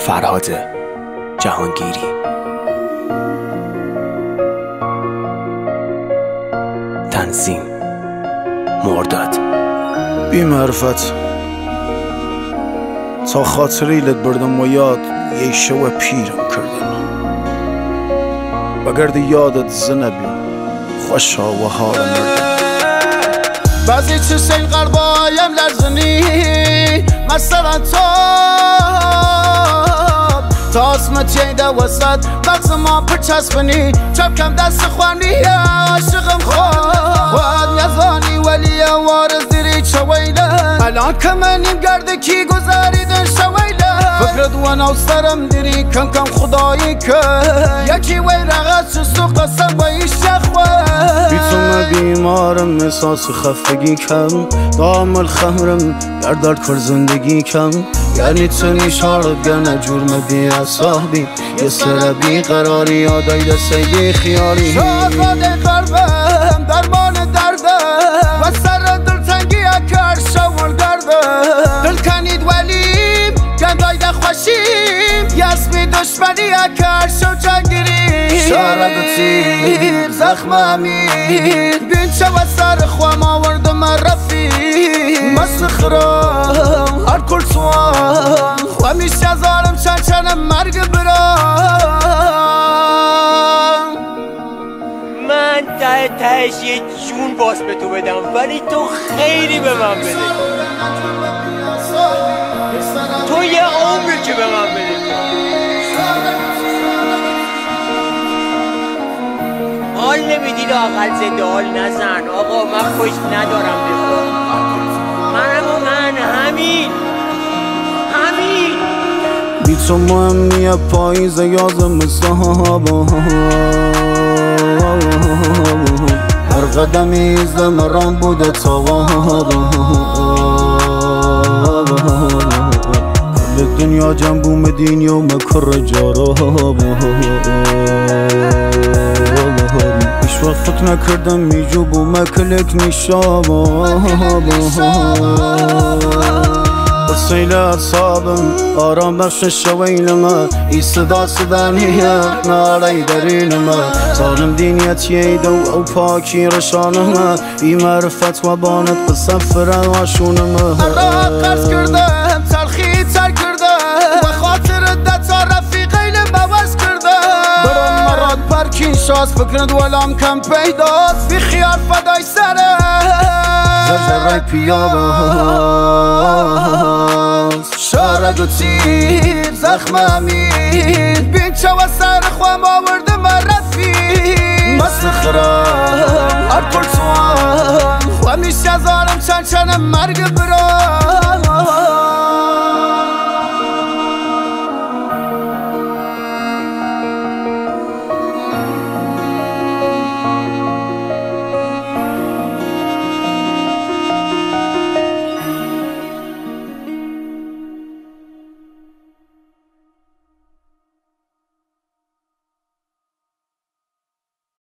فرهاد جهانگیری. تنظیم مرداد. بی معرفت تا خاطری لت بردم و یاد یه شو پیرم کردن بگرد یادت زنبی خوشا و حالم مردم. بعضی چشم قربایم لرزنی مثلا تا اسمت ییده وسط مغز ما پرچسبنی چپ کم دست خوانی عاشقم خواهد نزانی ولی وارز دیری چویله الان که منیم گرده کی گذاریدن شویله فکرت و نو سرم دیری کم کم خدایی که یکی وی رغت چستو قسم و ایش یخوه بی تو من بیمارم احساس خفگی کم دام الخمرم گردار کر زندگی کم یعنی تو نیشارت گرنه جرم بی اصابی یه سر بی قراری یادای دسته بی خیالی شاهزاده قلبم درمان دردم و سر دلتنگی اکر شول گردم دل کنید ولیم گندای ده خوشیم یسمی دشمنی اکر شو چنگیری شارد تیر زخم امیر بین چه و سر خوام آوردم رفیق مسخرم هر کل سوام همیشه از آرم چنچنم مرگ برام. من تهش یه جون باز به تو بدم ولی تو خیلی به من بده، تو یه عمری که به من بده. حال نمیدی لااقل زنده حال نزن آقا، من پشت ندارم بخور من همین بی تو مهمیه پاییزه یازم صحابا هر قدمی زمران بوده توابا کل دنیا جنبو مدینی و مکر جارابا هیچ وقت فکر نکردم میجوب و مکلک نیشابا سیل اعصابم آرام بخش شویلمه ای صدا صدانیه نالی درینمه ظالم دینیتیه دو او پاکی رشانمه ای معرفت و بانت بسفر واشونمه را قرض کردم تلخی تر کردم و خاطر دتا رفیقین بوز کردم برام مراد پرکین شاست فکرد ولام کم پیداست بی خیال فدای سره زرزرای پیاباست شارد و تیر زخم امیر بین چه و سر خوام آورده من رفیق مسخرم هر کل سوام همیشه از آرم چنچنم مرگ برام.